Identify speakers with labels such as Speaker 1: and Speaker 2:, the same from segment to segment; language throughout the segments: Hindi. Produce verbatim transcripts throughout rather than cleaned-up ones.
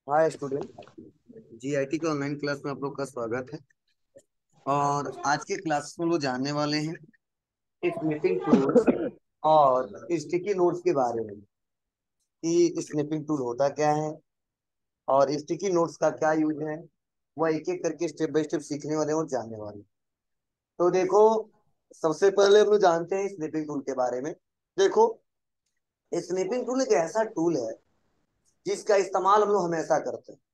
Speaker 1: हाय स्टूडेंट। जीआईटी के ऑनलाइन क्लास में आप लोग का स्वागत है। और आज के क्लास में हम लोग जानने वाले हैं स्नैपिंग टूल्स और स्टिकी नोट्स के बारे में कि स्नैपिंग टूल होता क्या है और स्टिकी नोट्स का क्या यूज है। वह एक एक करके स्टेप बाय स्टेप सीखने वाले हैं और जानने वाले हैं। तो देखो, सबसे पहले हम लोग जानते हैं स्नैपिंग टूल के बारे में। देखो, स्नैपिंग टूल एक ऐसा टूल है जिसका इस्तेमाल हम लोग हमेशा करते हैं।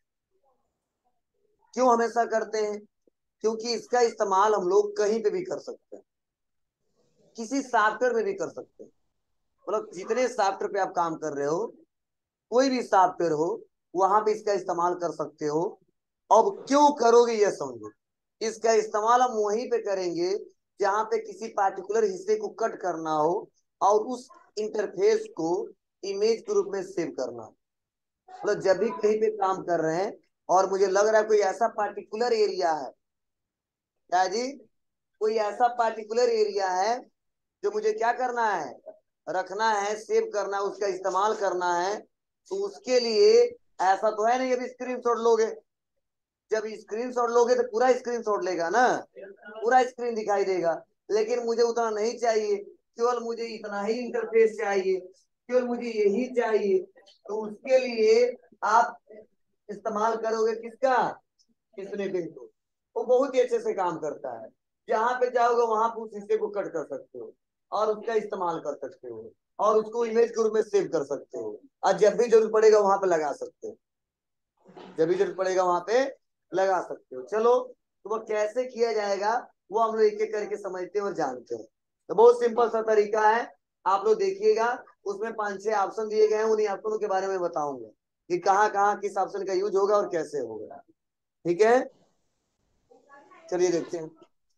Speaker 1: क्यों हमेशा करते हैं? क्योंकि इसका इस्तेमाल हम लोग कहीं पे भी कर सकते हैं, किसी सॉफ्टवेयर में भी कर सकते हैं। मतलब जितने सॉफ्टवेयर पे आप काम कर रहे हो, कोई भी सॉफ्टवेयर हो, वहां पे इसका इस्तेमाल कर सकते हो। अब क्यों करोगे ये समझो। इसका इस्तेमाल हम वहीं पे करेंगे जहां पे किसी पार्टिकुलर हिस्से को कट करना हो और उस इंटरफेस को इमेज के रूप में सेव करना हो। मतलब जब भी कहीं पे काम कर रहे हैं और मुझे लग रहा है कोई ऐसा पार्टिकुलर एरिया है, क्या जी, कोई ऐसा पार्टिकुलर एरिया है जो मुझे क्या करना है, रखना है, सेव करना है, उसका इस्तेमाल करना है। तो उसके लिए ऐसा तो है नहीं अभी स्क्रीन शॉट लोगे। जब स्क्रीन शॉट लोगे तो पूरा स्क्रीन शॉट लेगा ना, पूरा स्क्रीन दिखाई देगा। लेकिन मुझे उतना नहीं चाहिए, केवल मुझे इतना ही इंटरफेस चाहिए, केवल मुझे यही चाहिए। तो उसके लिए आप इस्तेमाल करोगे किसका, स्नैपिंग टूल। वो बहुत ही अच्छे से काम करता है। जहां पे जाओगे वहां पे उस हिस्से को कट कर सकते हो और उसका इस्तेमाल कर सकते हो और उसको इमेज के रूप में सेव कर सकते हो। और जब भी जरूरत पड़ेगा वहां पे लगा सकते हो, जब भी जरूरत पड़ेगा वहां पे लगा सकते हो। चलो, तो वो कैसे किया जाएगा वो हम लोग एक एक करके समझते हैं और जानते हैं। तो बहुत सिंपल सा तरीका है, आप लोग देखिएगा। उसमें पांच छह ऑप्शन दिए गए हैं, उन्हीं ऑप्शनों के बारे में बताऊंगा कि कहाँ कहाँ किस ऑप्शन का यूज होगा और कैसे होगा। ठीक है, चलिए देखते हैं।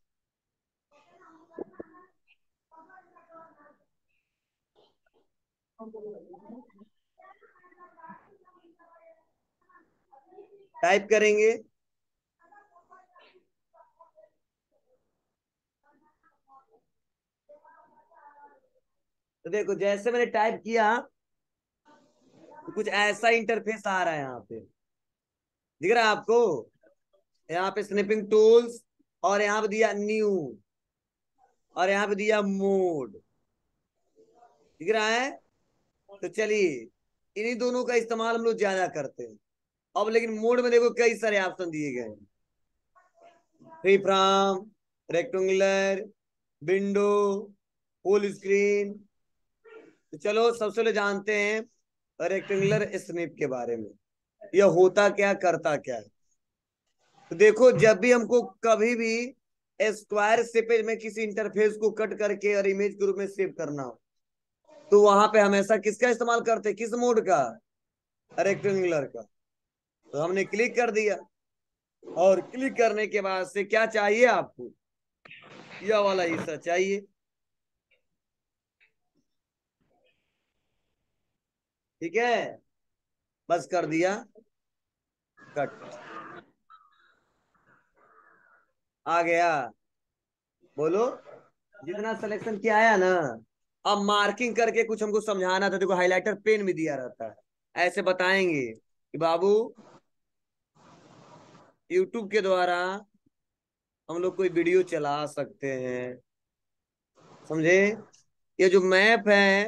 Speaker 1: टाइप करेंगे तो देखो, जैसे मैंने टाइप किया तो कुछ ऐसा इंटरफेस आ रहा है। यहाँ पे दिख रहा है आपको, यहाँ पे स्नैपिंग टूल्स और यहाँ पे दिया न्यू और यहाँ पे दिया मोड, दिख रहा है। तो चलिए, इन्हीं दोनों का इस्तेमाल हम लोग ज्यादा करते हैं। अब लेकिन मोड में देखो कई सारे ऑप्शन दिए गए हैं। Free from, rectangular, window, full screen. तो चलो सबसे पहले जानते हैं रेक्टेंगुलर स्नैप के बारे में। यह होता क्या, करता क्या है। तो देखो, जब भी हमको कभी भी स्क्वायर शेप में किसी इंटरफेस को कट करके और इमेज के रूप में सेव करना हो, तो वहां पे हमेशा किसका इस्तेमाल करते हैं, किस मोड का, रेक्टेंगुलर का। तो हमने क्लिक कर दिया और क्लिक करने के बाद से क्या चाहिए आपको, यह वाला हिस्सा चाहिए। ठीक है, बस कर दिया कट, आ गया। बोलो, जितना सिलेक्शन किया है ना, अब मार्किंग करके कुछ हमको समझाना था। देखो, हाइलाइटर पेन भी दिया रहता है, ऐसे बताएंगे कि बाबू यूट्यूब के द्वारा हम लोग कोई वीडियो चला सकते हैं, समझे। ये जो मैप है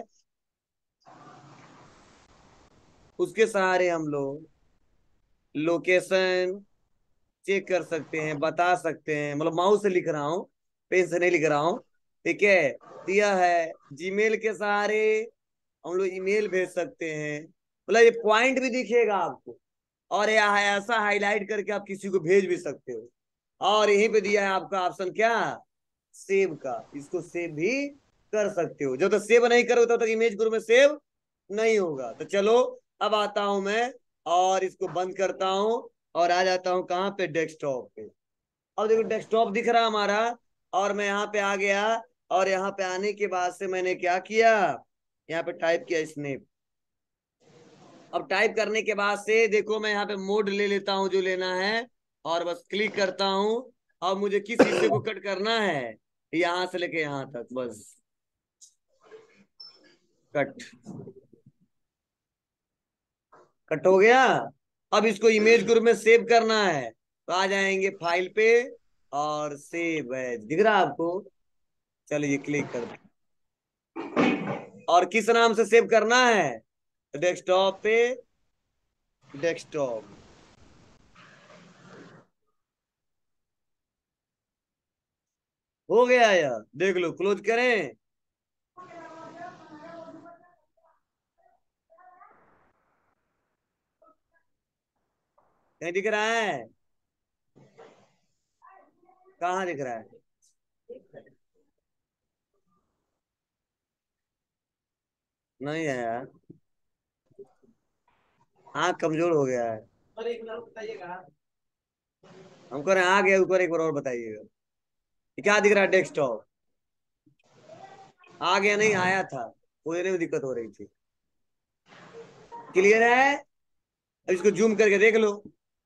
Speaker 1: उसके सहारे हम लोग लोकेशन चेक कर सकते हैं, बता सकते हैं। मतलब माउस से लिख रहा हूँ, पेन से नहीं लिख रहा हूँ। ठीक है, दिया है जीमेल के सहारे हम लोग ईमेल भेज सकते हैं। मतलब ये पॉइंट भी दिखेगा आपको, और यह ऐसा हाईलाइट करके आप किसी को भेज भी सकते हो। और यहीं पे दिया है आपका ऑप्शन क्या, सेव का। इसको सेव भी कर सकते हो। जब तक सेव नहीं करोगे तब तक इमेज ग्रुप में सेव नहीं होगा। तो चलो, अब आता हूं मैं और इसको बंद करता हूं और आ जाता हूं कहाँ पे, डेस्कटॉप पे। अब देखो डेस्कटॉप दिख रहा हमारा, और मैं यहाँ पे आ गया। और यहाँ पे आने के बाद से मैंने क्या किया, यहाँ पे टाइप किया स्नैप। अब टाइप करने के बाद से देखो, मैं यहाँ पे मोड ले लेता हूँ जो लेना है, और बस क्लिक करता हूँ। अब मुझे किस हिस्से को कट करना है, यहां से लेके यहां तक, बस कट, कट हो गया। अब इसको इमेज ग्रुप में सेव करना है, तो आ जाएंगे फाइल पे और सेव एज, दिख रहा है आपको? चलिए क्लिक कर दो। और किस नाम से सेव करना है? डेस्कटॉप पे, डेस्कटॉप। हो गया यार, देख लो, क्लोज करें। कहीं दिख रहा है? कहाँ दिख रहा है? नहीं है यार, हाँ कमजोर हो गया है। हमको ना आ गया ऊपर, एक बार और बताइएगा। ये क्या दिख रहा है? डेस्कटॉप आ गया? नहीं आया था, खोजने में दिक्कत हो रही थी। क्लियर है? अब इसको जूम करके देख लो।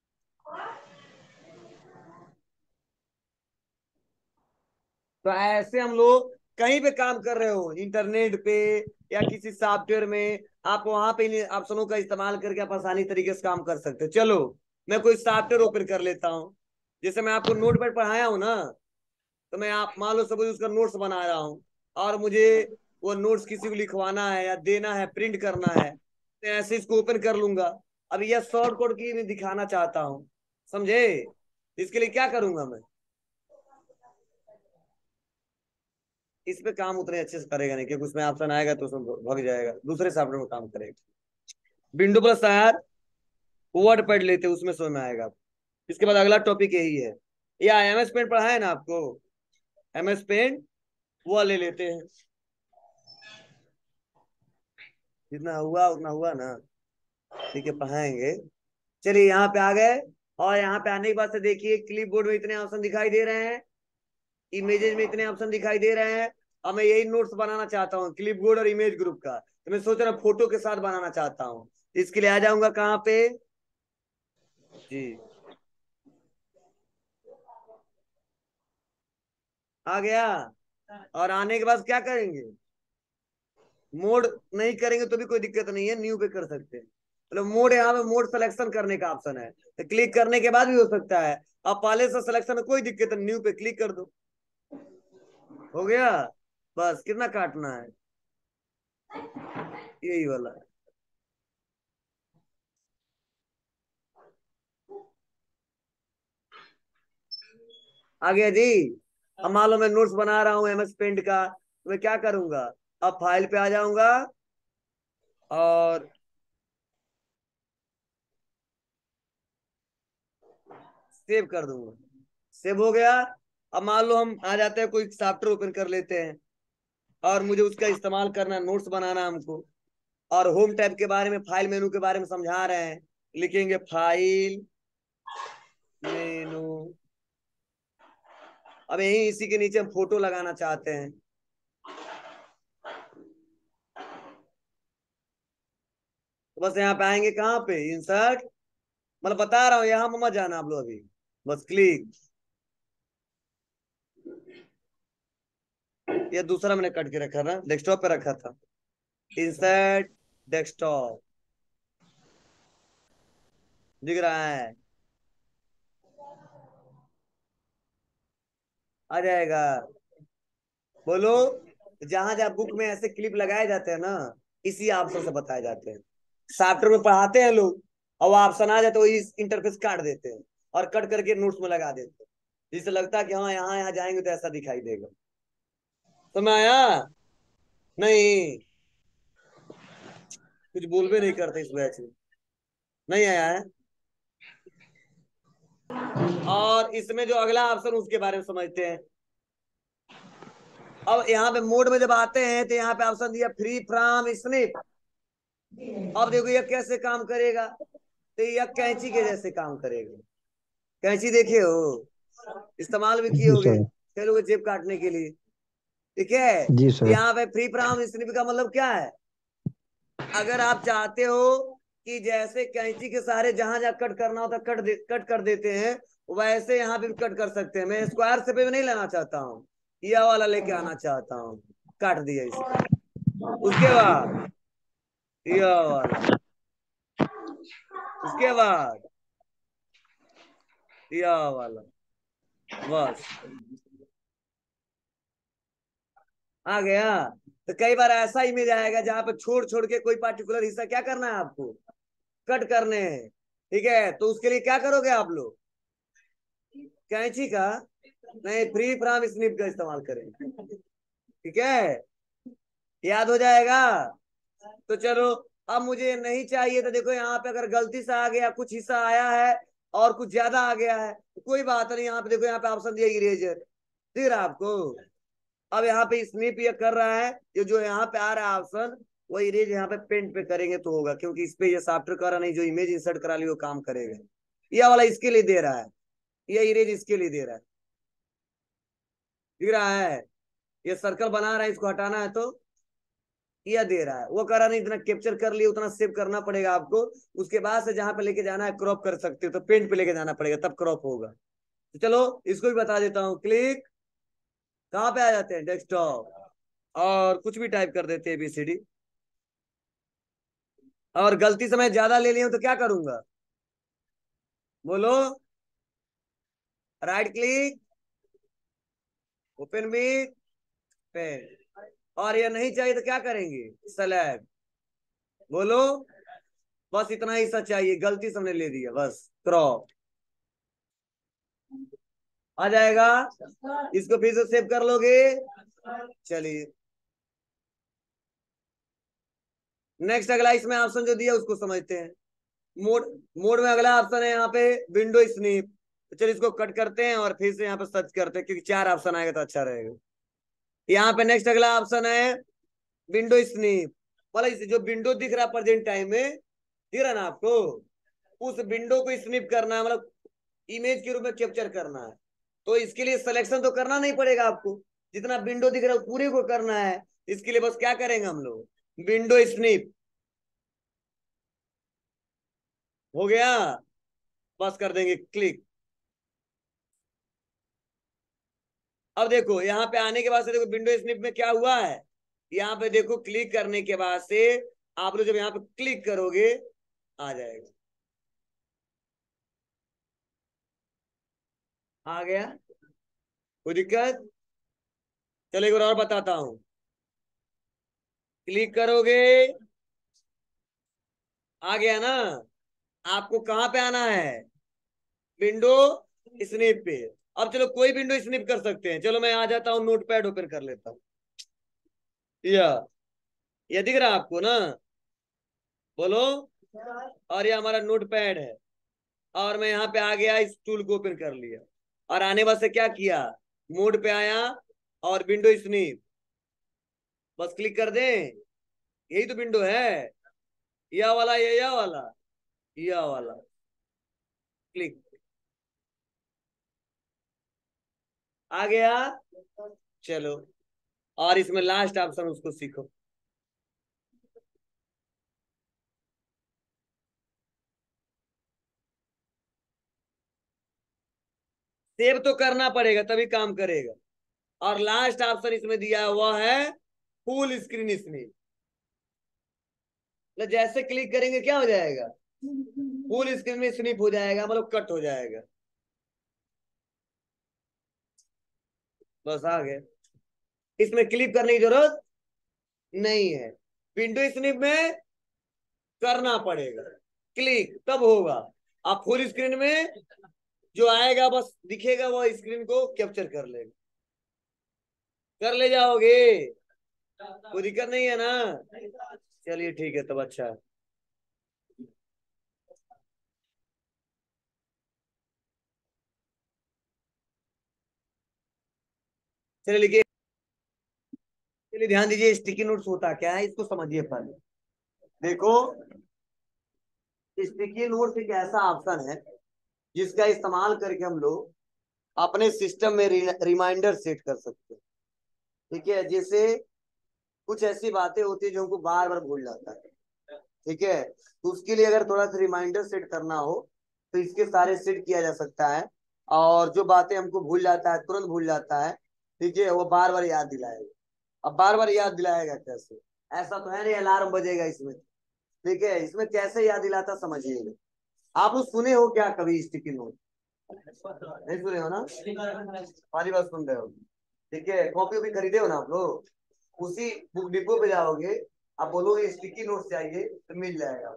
Speaker 1: तो ऐसे हम लोग कहीं पे काम कर रहे हो, इंटरनेट पे या किसी सॉफ्टवेयर में, आप वहां पे इन ऑप्शनों का इस्तेमाल करके आप आसानी तरीके से काम कर सकते हो। चलो मैं कोई सॉफ्टवेयर ओपन कर लेता हूँ। जैसे मैं आपको नोट पैड पढ़ाया हूँ ना, तो मैं आप मान लो सपोज उसका नोट्स बना रहा हूँ, और मुझे वो नोट्स किसी को लिखवाना है या देना है, प्रिंट करना है, तो ऐसे इसको ओपन कर लूंगा। अब यह शॉर्ट कोड की मैं दिखाना चाहता हूँ, समझे? इसके लिए क्या करूंगा मैं? इस पे काम उतने अच्छे से करेगा नहीं, क्योंकि उसमें ऑप्शन आएगा तो उसमें भग जाएगा, दूसरे सॉफ्टवेयर में काम करेगा। विंडो प्लस यार, वर्ड पढ़ लेते उसमें समझ में आएगा। इसके बाद अगला टॉपिक यही है, या एम एस पेंट पढ़ा है ना आपको? एम एस पेंट वो ले लेते हैं। जितना हुआ उतना हुआ ना, ठीक है, पढ़ाएंगे। चलिए यहाँ पे आ गए, और यहाँ पे आने के बाद से देखिए क्लिप बोर्ड में इतने ऑप्शन दिखाई दे रहे हैं, इमेजेस में इतने ऑप्शन दिखाई दे रहे हैं। अब मैं यही नोट्स बनाना चाहता हूँ, क्लिप बोर्ड और इमेज ग्रुप का, तो मैं सोच रहा फोटो के साथ बनाना चाहता हूँ। इसके लिए आ जाऊंगा कहाँ पे जी, आ गया। और आने के बाद क्या करेंगे? मोड नहीं करेंगे तो भी कोई दिक्कत नहीं है, न्यू पे कर सकते हैं। मतलब मोड, यहाँ पे मोड सिलेक्शन करने का ऑप्शन है, तो क्लिक करने के बाद भी हो सकता है। अब पहले से सिलेक्शन में कोई दिक्कत नहीं, न्यू पे क्लिक कर दो, हो गया। बस कितना काटना है? यही वाला। आ गया जी। अब मान लो मैं नोट्स बना रहा हूँ एमएस पेंट का, तो मैं क्या करूंगा? अब फाइल पे आ जाऊंगा और सेव कर दूंगा। सेव हो गया। अब मान लो हम आ जाते हैं, कोई सॉफ्टवेयर ओपन कर लेते हैं, और मुझे उसका इस्तेमाल करना, नोट्स बनाना हमको, और होम टैब के बारे में, फाइल मेनू के बारे में समझा रहे हैं। लिखेंगे फाइल मेनू। अब यही इसी के नीचे हम फोटो लगाना चाहते हैं, तो बस यहाँ पे आएंगे, कहाँ पे? इंसर्ट। मतलब बता रहा हूँ, यहाँ मत जाना आप लोग अभी, बस क्लिक। ये दूसरा मैंने कट के रखा ना, डेस्कटॉप पे रखा था। इंसर्ट डेस्कटॉप, दिख रहा है? आ जाएगा। बोलो। जहां जहां बुक में ऐसे क्लिप लगाए जाते हैं ना, इसी ऑप्शन से बताए जाते हैं। सॉफ्टवेयर में पढ़ाते हैं लोग, और वो ऑप्शन आ जाते हैं, वो इस इंटरफेस काट देते हैं और कट करके नोट्स में लगा देते हैं, जिससे लगता है कि हाँ यहाँ यहाँ जाएंगे तो ऐसा दिखाई देगा। तो मैं आया नहीं, कुछ बोल भी नहीं करते इस बैच में, नहीं आया है। और इसमें जो अगला ऑप्शन, उसके बारे में समझते हैं। अब यहाँ पे मोड में जब आते हैं, तो यहाँ पे ऑप्शन दिया फ्री फ्रॉम स्निप। अब देखो ये कैसे काम करेगा, तो ये कैंची के जैसे काम करेगा। कैंची देखे हो, इस्तेमाल भी किए
Speaker 2: जी
Speaker 1: होगे
Speaker 2: सर।
Speaker 1: कई लोग जेब काटने के लिए, ठीक है?
Speaker 2: जी
Speaker 1: तो
Speaker 2: सर।
Speaker 1: यहाँ पे फ्री फ्रॉम स्निप का मतलब क्या है? अगर आप चाहते हो कि जैसे कैंची के सहारे जहां जहां कट करना होता कट दे, कट कर देते हैं, वैसे यहाँ पे भी कट कर सकते हैं। मैं स्क्वायर से पे नहीं लेना चाहता हूँ, यह वाला लेके आना चाहता हूँ, काट दिया इसको। उसके बाद यह वाला, उसके उसके बाद यह वाला, बस आ गया। तो कई बार ऐसा इमेज आएगा जहां पे छोड़ छोड़ के कोई पार्टिकुलर हिस्सा क्या करना है आपको, कट करने हैं। ठीक है, तो उसके लिए क्या करोगे आप लोग, कैंची का नहीं, फ्री फ्रॉम स्निप का इस्तेमाल करेंगे। ठीक है, याद हो जाएगा। तो चलो, अब मुझे नहीं चाहिए तो देखो यहाँ पे अगर गलती से आ गया, कुछ हिस्सा आया है और कुछ ज्यादा आ गया है तो कोई बात नहीं। यहाँ पे देखो, यहाँ पे ऑप्शन दिया इरेजर, दिख रहा है आपको। अब यहाँ पे स्निप ये कर रहा है, ये जो यहाँ पे आ रहा है ऑप्शन, वो इरेज यहाँ पे पेंट पे करेंगे तो होगा, क्योंकि इस पे ये सॉफ्टवेयर कर रहा नहीं, जो इमेज इंसर्ट करा ली वो काम करेगा। ये वाला इसके लिए दे रहा है, ये इरेज इसके लिए दे रहा है, दिख रहा है। ये सर्कल बना रहा है, इसको हटाना है तो यह दे रहा है, वो करा नहीं, इतना कैप्चर कर लिया उतना सेव करना पड़ेगा आपको। उसके बाद से जहां पे लेके जाना है क्रॉप कर सकते हो, तो पेंट पे लेके जाना पड़ेगा तब क्रॉप होगा। तो चलो इसको भी बता देता हूँ। क्लिक, कहाँ पे आ जाते हैं, डेस्कटॉप, और कुछ भी टाइप कर देते हैं एबीसीडी। और गलती से मैं ज्यादा ले लिया हूं तो क्या करूंगा, बोलो, right click, open with pen. और ये नहीं चाहिए तो क्या करेंगे, सेलेक्ट, बोलो, बस इतना ही सा चाहिए, गलती से हमने ले दिया, बस क्रॉप आ जाएगा। इसको फिर से सेव कर लोगे। चलिए नेक्स्ट, अगला इसमें ऑप्शन जो दिया उसको समझते हैं। मोड, मोड में अगला ऑप्शन है यहाँ पे विंडो स्नीप। तो चलिए इसको कट करते हैं और फिर से यहाँ पे सर्च करते हैं, क्योंकि चार ऑप्शन आएगा तो अच्छा रहेगा। यहाँ पे नेक्स्ट अगला ऑप्शन है विंडो स्नीप, मतलब इस जो विंडो दिख रहा है प्रेजेंट टाइम में, दिख रहा है ना आपको, उस विंडो को स्निप करना है, मतलब इमेज के रूप में कैप्चर करना है। तो इसके लिए सिलेक्शन तो करना नहीं पड़ेगा आपको, जितना विंडो दिख रहा है पूरे को करना है। इसके लिए बस क्या करेंगे हम लोग, विंडो स्निप, हो गया, बस कर देंगे क्लिक। अब देखो यहाँ पे आने के बाद से देखो विंडो स्निप में क्या हुआ है, यहाँ पे देखो क्लिक करने के बाद से आप लोग जब यहाँ पे क्लिक करोगे आ जाएगा, आ गया, कोई दिक्कत। चलो एक बार और बताता हूँ, क्लिक करोगे, आ गया ना। आपको कहाँ पे आना है, विंडो स्निप पे। अब चलो कोई विंडो स्निप कर सकते हैं, चलो मैं आ जाता हूँ, नोटपैड ओपन कर लेता हूँ। या ये दिख रहा है आपको ना, बोलो, और ये हमारा नोटपैड है। और मैं यहाँ पे आ गया, इस टूल को ओपन कर लिया, और आने बाद से क्या किया, मोड पे आया और विंडो स्निप, बस क्लिक कर दें, यही तो विंडो है, यह वाला, ये यह वाला, यह वाला, क्लिक, आ गया। चलो, और इसमें लास्ट ऑप्शन उसको सीखो। सेव तो करना पड़ेगा तभी काम करेगा। और लास्ट ऑप्शन इसमें दिया हुआ है फुल स्क्रीन स्निप, मतलब जैसे क्लिक करेंगे क्या हो जाएगा, फुल स्क्रीन में स्निप हो जाएगा, मतलब कट हो जाएगा। बस आ गए, इसमें क्लिक करने की जरूरत नहीं है। विंडो स्निप में करना पड़ेगा क्लिक, तब होगा। आप फुल स्क्रीन में जो आएगा बस दिखेगा, वो स्क्रीन को कैप्चर कर लेगा, कर ले जाओगे, कोई दिक्कत नहीं है ना। चलिए ठीक है, तब अच्छा है। चलिए लिखिए, चलिए ध्यान दीजिए, स्टिकी नोट्स होता क्या है इसको समझिए पहले। देखो, स्टिकी नोट्स एक ऐसा ऑप्शन है जिसका इस्तेमाल करके हम लोग अपने सिस्टम में रिमाइंडर सेट कर सकते हैं। ठीक है, जैसे कुछ ऐसी बातें होती है जो हमको बार बार भूल जाता है। ठीक है, तो उसके लिए अगर थोड़ा सा रिमाइंडर सेट करना हो तो इसके सारे सेट किया जा सकता है। और जो बातें हमको भूल जाता है, तुरंत भूल जाता है, ठीक है, वो बार बार याद दिलाएगा। अब बार बार याद दिलाएगा कैसे, ऐसा तो है नहीं अलार्म बजेगा इसमें। ठीक है, इसमें कैसे याद दिलाता समझिएगा। आप लोग सुने हो क्या कभी स्टिकी नोट? नहीं सुने हो ना, पहली बार सुन रहे हो। ठीक है, कॉपी वॉपी खरीदे हो ना आप लोग, उसी बुक डिपो पे जाओगे, आप बोलोगे स्टिकी नोट चाहिए तो मिल जाएगा।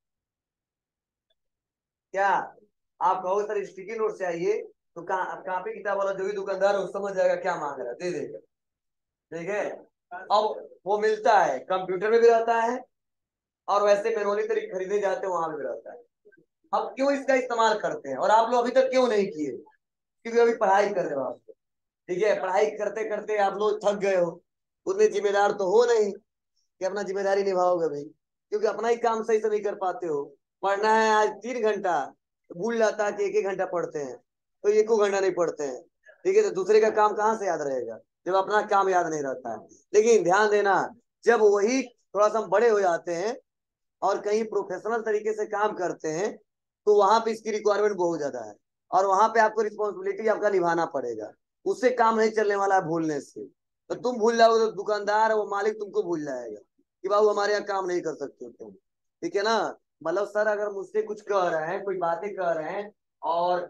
Speaker 1: क्या आप कहोगे सर स्टिकी नोट चाहिए, तो कापी किताब वाला जो भी दुकानदार है वो समझ जाएगा क्या मांग रहा है, दे देगा। ठीक है, अब वो मिलता है कंप्यूटर में भी रहता है, और वैसे मैनुअली तरीके खरीदने जाते हैं वहां भी रहता है। अब क्यों इसका इस्तेमाल करते हैं और आप लोग अभी तक क्यों नहीं किए? क्योंकि अभी पढ़ाई कर रहे हो आप। ठीक है, पढ़ाई करते करते आप लोग थक गए हो, उतने जिम्मेदार तो हो नहीं कि अपना जिम्मेदारी निभाओगे भाई, क्योंकि अपना ही काम सही से नहीं कर पाते हो। पढ़ना है आज तीन घंटा, तो भूल जाता है कि एक एक घंटा पढ़ते हैं, तो एक घंटा नहीं पढ़ते हैं। ठीक है, तो दूसरे का काम कहाँ से याद रहेगा जब अपना काम याद नहीं रहता है। लेकिन ध्यान देना, जब वही थोड़ा सा हम बड़े हो जाते हैं और कहीं प्रोफेशनल तरीके से काम करते हैं, तो वहां पे इसकी रिक्वायरमेंट बहुत ज्यादा है, और वहां पे आपको रिस्पॉन्सिबिलिटी आपका निभाना पड़ेगा। उससे काम नहीं चलने वाला है भूलने से। तो तुम भूल जाओगे तो दुकानदार वो मालिक तुमको भूल जाएगा कि बाबू हमारे यहाँ काम नहीं कर सकते हो तुम। ठीक है ना, मतलब सर अगर मुझसे कुछ कह रहे हैं, कोई बातें कह रहे हैं, और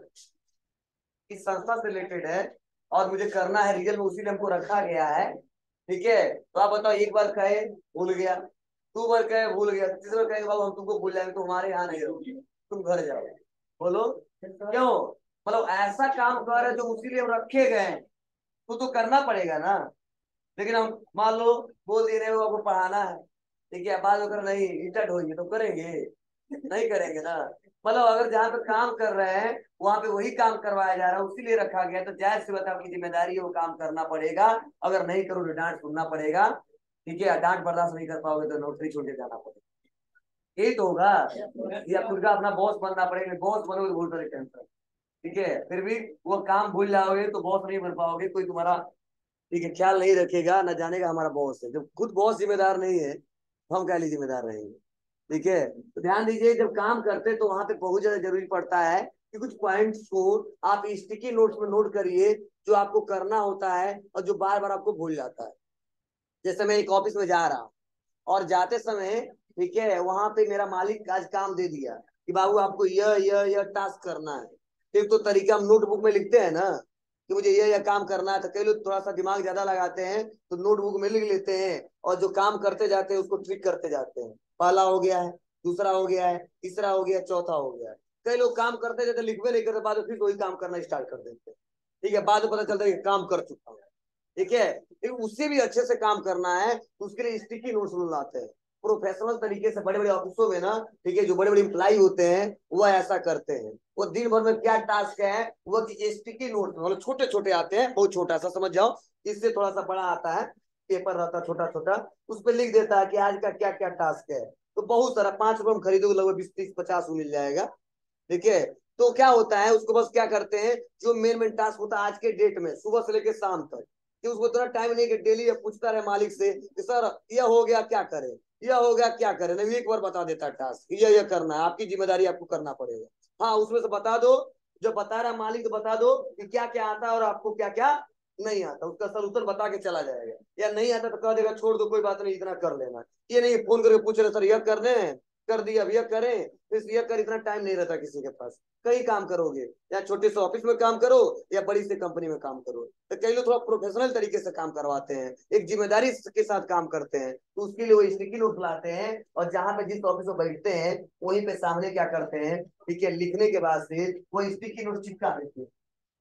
Speaker 1: इस संस्था से रिलेटेड है, और मुझे करना है, रीजन में उसी ने हमको रखा गया है। ठीक है, तो आप बताओ, एक बार कहे भूल गया, दो बार कहे भूल गया, तीसरी बार कहेंगे बाबू हम तुमको भूल जाएंगे, तो हमारे यहाँ नहीं रहोगे, तुम घर जाओ। बोलो क्यों? मतलब ऐसा काम कर रहे जो उसी लिए हम रखे गए हैं, तो तो करना पड़ेगा ना। लेकिन हम मान लो बोल दे रहे हो आपको पढ़ाना है, ठीक है, बाद में अगर नहीं रिटर्न होंगे तो करेंगे? नहीं करेंगे ना। मतलब अगर जहाँ पे काम कर रहे हैं वहां पे वही काम करवाया जा रहा है, उसी लिए रखा गया है, तो जाहिर सी बात है आपकी जिम्मेदारी है, वो काम करना पड़ेगा। अगर नहीं करो तो डांट सुनना पड़ेगा। ठीक है, डांट बर्दाश्त नहीं कर पाओगे तो नौकरी छोड़ के जाना पड़ेगा। यही तो होगा, या खुद का अपना बॉस बनना पड़ेगा, बॉस बनोगे तो बहुत सारे टेंशन। ठीक है, फिर भी वो काम भूल जाओगे तो बॉस नहीं बन पाओगे, कोई तुम्हारा ठीक है ख्याल नहीं रखेगा, ना जानेगा हमारा बॉस है। जब खुद बॉस जिम्मेदार नहीं है तो हम क्या लिए जिम्मेदार रहेंगे। ठीक है, तो ध्यान दीजिए, जब काम करते हैं तो वहां पे बहुत ज्यादा जरूरी पड़ता है कि कुछ पॉइंट्स को आप स्टिकी नोट्स में नोट करिए, जो आपको करना होता है और जो बार बार आपको भूल जाता है। जैसे मैं एक ऑफिस में जा रहा हूँ, और जाते समय ठीक है वहां पे मेरा मालिक आज काम दे दिया कि बाबू आपको यह यह यह टास्क करना है। एक तो तरीका हम नोटबुक में लिखते हैं ना कि मुझे यह यह काम करना है, तो कई लोग थोड़ा सा दिमाग ज्यादा लगाते हैं तो नोटबुक में लिख लेते हैं, और जो काम करते जाते हैं उसको ट्रिक करते जाते हैं। पहला हो गया है, दूसरा हो गया है, तीसरा हो गया, चौथा हो गया है। कई लोग काम करते जाते लिखवे नहीं करते, बाद में फिर वही काम करना स्टार्ट कर देते हैं। ठीक है, बाद में पता चलता है कि काम कर चुका हूँ। ठीक है, लेकिन उससे भी अच्छे से काम करना है तो उसके लिए स्टिकी नोट्स लाते हैं। प्रोफेशनल तरीके से बड़े बड़े ऑफिसों में ना, ठीक है, जो बड़े बड़े इम्प्लाई होते हैं वो ऐसा करते हैं। वो दिन भर में क्या टास्क है, वो स्टिकी नोट मतलब छोटे छोटे आते हैं, बहुत छोटा सा समझ जाओ, इससे थोड़ा सा बड़ा आता है, पेपर रहता है छोटा छोटा, उस पर लिख देता है कि आज का क्या क्या टास्क है। तो बहुत सारा, पांच रुपए में खरीदोगे लगभग बीस तीस पचास मिल जाएगा। ठीक है, तो क्या होता है उसको बस क्या करते हैं, जो मेन मेन टास्क होता है आज के डेट में सुबह से लेकर शाम तक, कि उसको इतना टाइम नहीं कि डेली पूछता रहे मालिक से कि सर यह हो गया क्या करे, यह हो गया क्या करे, नहीं एक बार बता देता टास्क, यह यह करना है, आपकी जिम्मेदारी आपको करना पड़ेगा। हाँ, उसमें से बता दो, जो बता रहा मालिक तो बता दो कि क्या क्या आता है और आपको क्या क्या नहीं आता, उसका सलूशन बता के चला जाएगा। या नहीं आता तो कह देगा छोड़ दो कोई बात नहीं, इतना कर लेना। ये नहीं फोन करके पूछ रहे सर यह करने हैं, कर दिया, अब यह करें, फिर यह कर, इतना टाइम नहीं रहता किसी के पास। कई काम करोगे, या छोटे से ऑफिस में काम करो या बड़ी से कंपनी में काम करो, तो कई लोग थोड़ा प्रोफेशनल तरीके से काम करवाते हैं, एक जिम्मेदारी के साथ काम करते हैं, तो उसके लिए वो स्टिकी नोट लाते हैं, और जहां पे जिस ऑफिस में बैठते हैं वहीं पे सामने क्या करते हैं, ठीक है, लिखने के बाद से वो स्टिकी नोट चिपका देते हैं।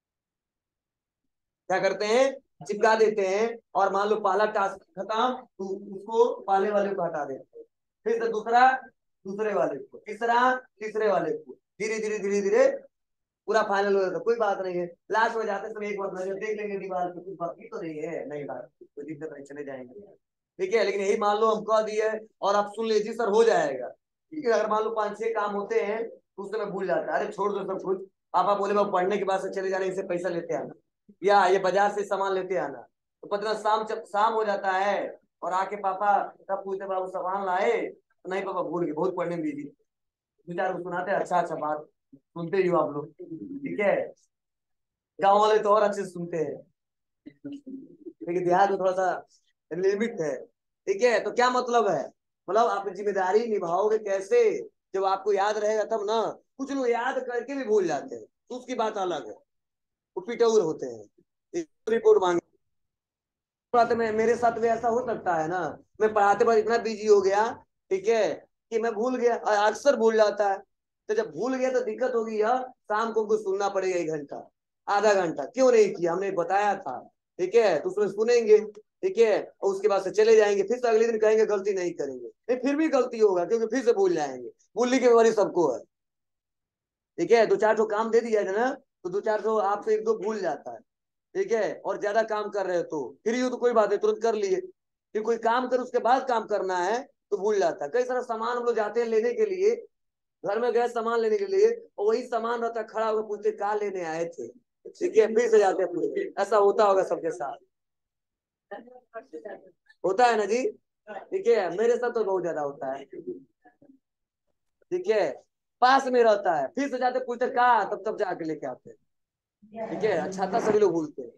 Speaker 1: क्या करते हैं, चिपका देते हैं, और मान लो पहला टास्क खत्म तो उसको पहले वाले को हटा देते हैं, फिर से दूसरा दूसरे वाले को, तीसरा तीसरे वाले को, धीरे धीरे धीरे धीरे पूरा फाइनल हो जाता। कोई बात नहीं है, लास्ट में जाते समय एक बार नजर देख लेंगे दीवार पे, कुछ बाकी तो नहीं है, नहीं बात कोई दिक्कत नहीं, चले जाएंगे। ठीक है, लेकिन यही मान लो हम कह दिए और आप सुन लीजिए सर हो जाएगा। ठीक है, अगर मान लो पांच छह काम होते हैं तो उस समय भूल जाता है, अरे छोड़ दो सब कुछ, पापा बोले मैं पढ़ने के बाद से चले जाने से पैसा लेते आना, या ये बाजार से सामान लेते आना, तो पता शाम जब शाम हो जाता है और आके पापा तब पूछते बाबू सामान लाए, तो नहीं पापा भूल गए, बहुत पढ़ने में बिजी, दो चार को सुनाते अच्छा अच्छा बात सुनते ही हो आप लोग। ठीक है, गाँव वाले तो और अच्छे से सुनते हैं, लेकिन देहात में थोड़ा सा लिमिट है। ठीक है, तो क्या मतलब है, मतलब आप जिम्मेदारी निभाओगे कैसे जब आपको याद रहेगा तब ना। कुछ लोग याद करके भी भूल जाते हैं, तो उसकी बात अलग है, वो पिटौर होते हैं। रिपोर्ट मांगे पढ़ाते में मेरे साथ भी ऐसा हो सकता है ना, मैं पढ़ाते पर इतना बिजी हो गया, ठीक है, कि मैं भूल गया, और अक्सर भूल जाता है। तो जब भूल गया तो दिक्कत होगी, यार शाम को कुछ सुनना पड़ेगा, एक घंटा आधा घंटा, क्यों नहीं किया, हमने बताया था, ठीक है, तो उसमें सुनेंगे, ठीक है, और उसके बाद से चले जाएंगे, फिर से अगले दिन कहेंगे गलती नहीं करेंगे, नहीं फिर भी गलती होगा, क्योंकि फिर से भूल जाएंगे। भूलने की बीमारी सबको है, ठीक है। दो चार ठो काम दे दिया है ना, तो दो चार ठो आपसे एक दो भूल जाता है, ठीक है, और ज्यादा काम कर रहे हो तो फ्री हो तो कोई बात नहीं, तुरंत कर लिए, फिर कोई काम कर उसके बाद काम करना है तो भूल जाता है। कई सारा सामान हम लोग जाते हैं लेने के लिए, घर में गए सामान लेने के लिए, और वही सामान रहता है, खड़ा होकर पूछते कहाँ लेने आए थे, ठीक है, फिर से जाते हैं पूछते। ऐसा होता होगा सबके साथ, होता है ना जी, ठीक है, मेरे साथ तो बहुत ज्यादा होता है, ठीक है। पास में रहता है, फिर से जाते पूछते कहा, तब तब जाके लेके आते हैं, ठीक है। अच्छा था, सभी लोग भूलते हैं,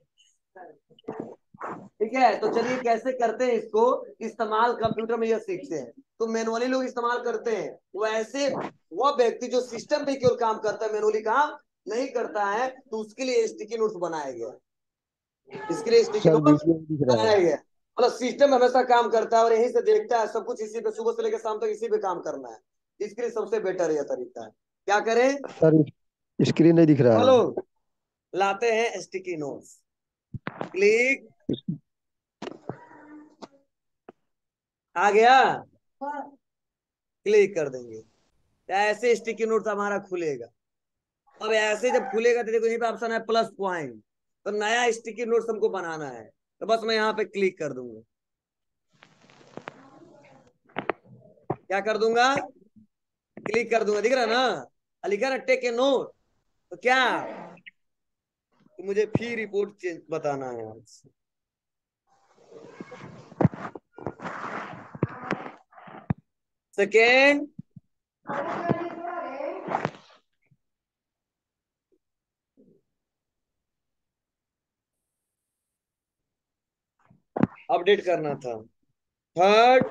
Speaker 1: ठीक है। तो चलिए कैसे करते हैं इसको इस्तेमाल, कंप्यूटर में यह सीखते हैं। तो मैनुअली लोग इस्तेमाल करते हैं, वैसे वह व्यक्ति जो सिस्टम पे केवल काम करता है, मैनुअली काम नहीं करता है, तो उसके लिए स्टिकी नोट्स बनाया गया, इसके लिए स्टिकी
Speaker 2: सर
Speaker 1: नोट्स
Speaker 2: वीडियो में दिख रहा
Speaker 1: बनाया
Speaker 2: है।
Speaker 1: गया। मतलब सिस्टम हमेशा काम करता है और यहीं से देखता है, सब कुछ इसी पे, सुबह से लेकर शाम तक इसी पे काम करना है। इसके लिए सबसे बेटर यह तरीका है, क्या करें,
Speaker 2: सर स्क्रीन नहीं दिख रहा
Speaker 1: चलो
Speaker 2: है।
Speaker 1: लाते हैं स्टिकी नोट्स, क्लिक, आ गया, क्लिक कर देंगे, ऐसे स्टिकी नोट्स हमारा खुलेगा। अब ऐसे जब खुलेगा तो देखो यहीं पे ऑप्शन है प्लस पॉइंट, तो नया स्टिकी नोट्स हमको बनाना है, तो बस मैं यहाँ पे क्लिक कर दूंगा, क्या कर दूंगा, क्लिक कर दूंगा, दिख रहा है ना, लिखा ना टेक ए नोट, तो क्या, तो मुझे फी रिपोर्ट चेंज बताना है आज। सेकेंड, अपडेट करना था, थर्ड,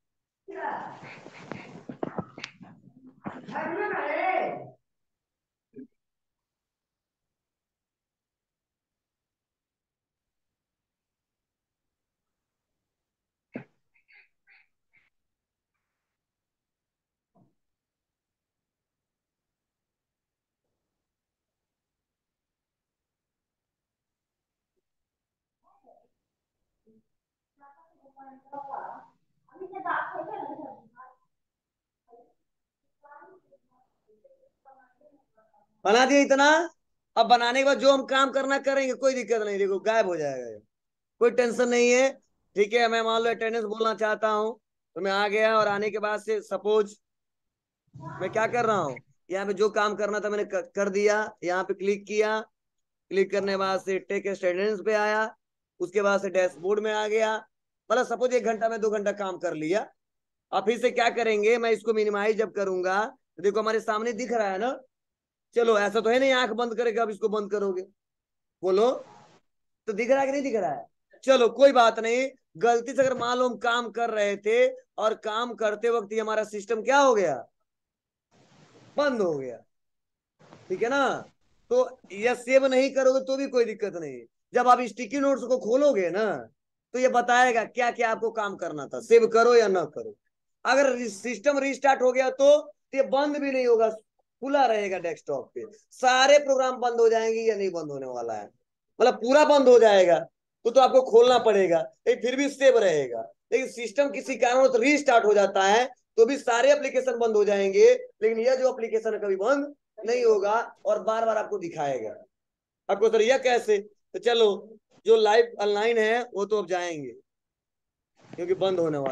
Speaker 1: बना दिया इतना। अब बनाने के बाद जो हम काम करना करेंगे, कोई दिक्कत नहीं, देखो गायब हो जाएगा ये, कोई टेंशन नहीं है, ठीक है। मैं मान लो अटेंडेंस बोलना चाहता हूँ, तो मैं आ गया, और आने के बाद से सपोज मैं क्या कर रहा हूँ, यहाँ पे जो काम करना था मैंने कर दिया, यहाँ पे क्लिक किया, क्लिक करने के बाद से टेक अटेंडेंस पे आया, उसके बाद से डैशबोर्ड में आ गया, मतलब सपोज एक घंटा में दो घंटा काम कर लिया। अब फिर से क्या करेंगे, मैं इसको मिनिमाइज जब करूंगा तो देखो हमारे सामने दिख रहा है ना, चलो ऐसा तो है नहीं आंख बंद करके अब इसको बंद करोगे, बोलो, तो दिख रहा है कि नहीं दिख रहा है, चलो कोई बात नहीं। गलती से अगर मान लो हम काम कर रहे थे, और काम करते वक्त ही हमारा सिस्टम क्या हो गया, बंद हो गया, ठीक है ना, तो यह सेव नहीं करोगे तो भी कोई दिक्कत नहीं। जब आप स्टिकी नोट्स को खोलोगे ना, तो ये बताएगा क्या क्या आपको काम करना था, सेव करो या ना करो। अगर सिस्टम रिस्टार्ट हो गया तो ये बंद भी नहीं होगा, खुला रहेगा डेस्कटॉप पे, सारे प्रोग्राम बंद हो जाएंगे, या नहीं बंद होने वाला है, मतलब पूरा बंद हो जाएगा, तो तो आपको खोलना पड़ेगा, लेकिन फिर भी सेव रहेगा। लेकिन सिस्टम किसी कारण रीस्टार्ट हो जाता है तो भी सारे एप्लीकेशन बंद हो जाएंगे, लेकिन यह जो एप्लीकेशन है कभी बंद नहीं होगा, और बार बार आपको दिखाएगा। आपको सर यह कैसे, तो चलो जो लाइव ऑनलाइन है वो तो अब जाएंगे, क्योंकि बंद होने वाला